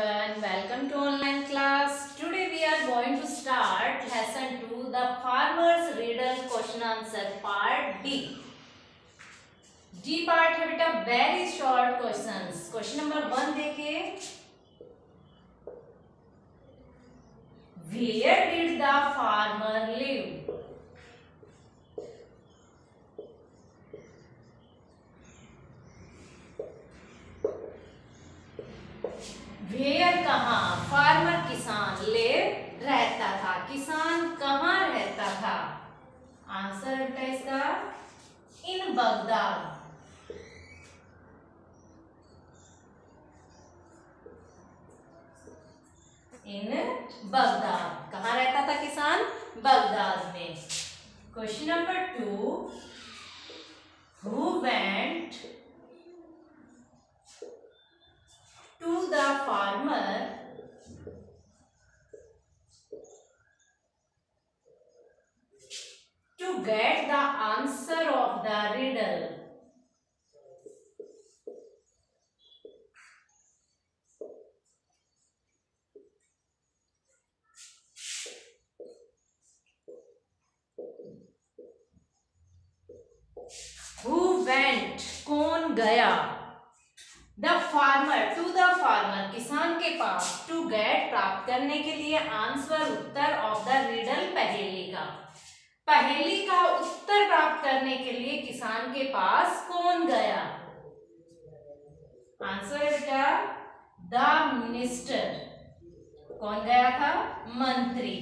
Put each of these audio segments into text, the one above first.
everyone, welcome to online class. Today we are going to start lesson 2, the farmer's riddle question answer part D. D part है बेटा very short questions. Question number 1 देखिए. Where did the farmer live? Where कहाँ, farmer किसान, live रहता था, किसान कहाँ रहता था? आंसर बेटा इसका इन बगदाद. इन बगदाद. कहाँ रहता था किसान? बगदाद में. Question number 2, who went to the farmer to get the answer of the riddle? Who went? कौन गया? The farmer to the farmer किसान के पास, टू गेट प्राप्त करने के लिए, आंसर उत्तर ऑफ द रिडल पहेली का. पहेली का उत्तर प्राप्त करने के लिए किसान के पास कौन गया? आंसर है बेटा द मिनिस्टर. कौन गया था? मंत्री.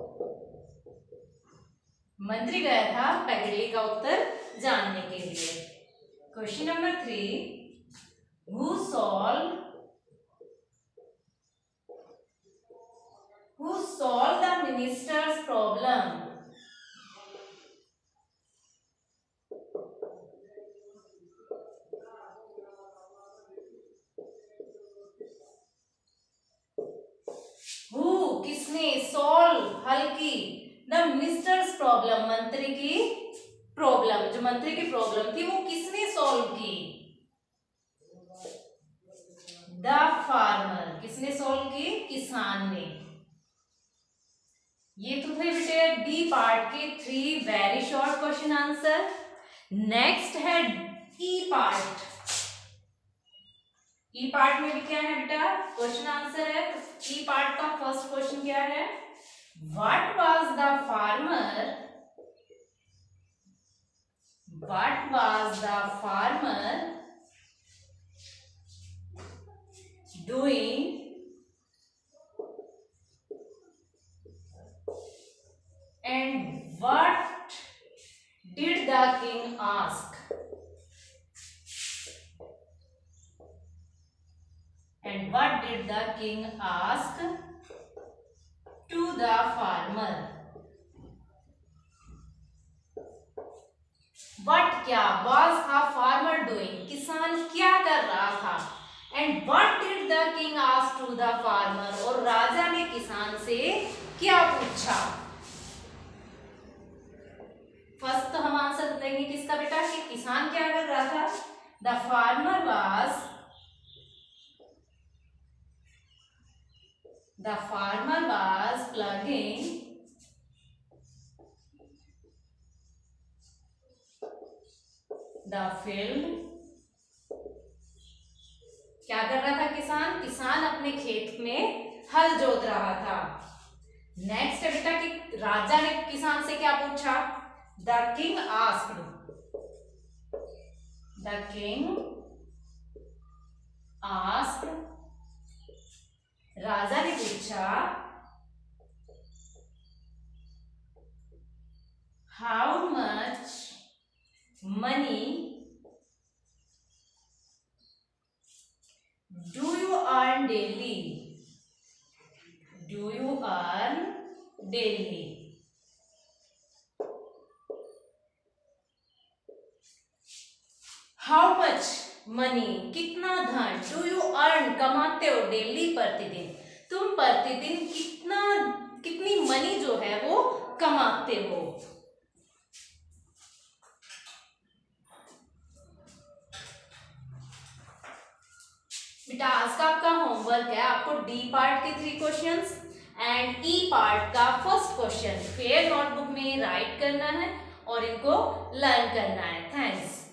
मंत्री गया था पहेली का उत्तर जानने के लिए. Question number 3, Who solved the minister's problem? Who किसने, solve हल की, the minister's problem मंत्री की प्रॉब्लम, जो मंत्री की प्रॉब्लम थी वो किसने सॉल्व की? The farmer. किसने सॉल्व की? किसान ने. ये तो थे बेटे डी पार्ट के 3 very short question answer. Next है ई पार्ट. ई पार्ट में भी क्या है बेटा? क्वेश्चन आंसर है. ई पार्ट का फर्स्ट क्वेश्चन क्या है? What was the farmer doing and what did the king ask? And what did the king ask to the farmer? What क्या? Was a farmer doing? किसान क्या कर रहा था? And what did the king ask to the farmer? और राजा ने किसान से क्या पूछा? फर्स्ट तो हम आंसर देंगे किसका बेटा कि किसान क्या कर रहा था? The farmer was plugging the field. क्या कर रहा था किसान? किसान अपने खेत में हल जोत रहा था. नेक्स्ट है बेटा कि राजा ने किसान से क्या पूछा? The king asked. राजा ने पूछा how much money do you earn daily? How much money? कितना धन? Do you earn कमाते हो? डेली प्रतिदिन. तुम प्रतिदिन कितनी मनी जो है वो कमाते हो? बेटा आज का आपका होमवर्क है, आपको डी पार्ट के 3 क्वेश्चंस एंड ई पार्ट का फर्स्ट क्वेश्चन फेयर नोटबुक में राइट करना है और इनको लर्न करना है। थैंक्स।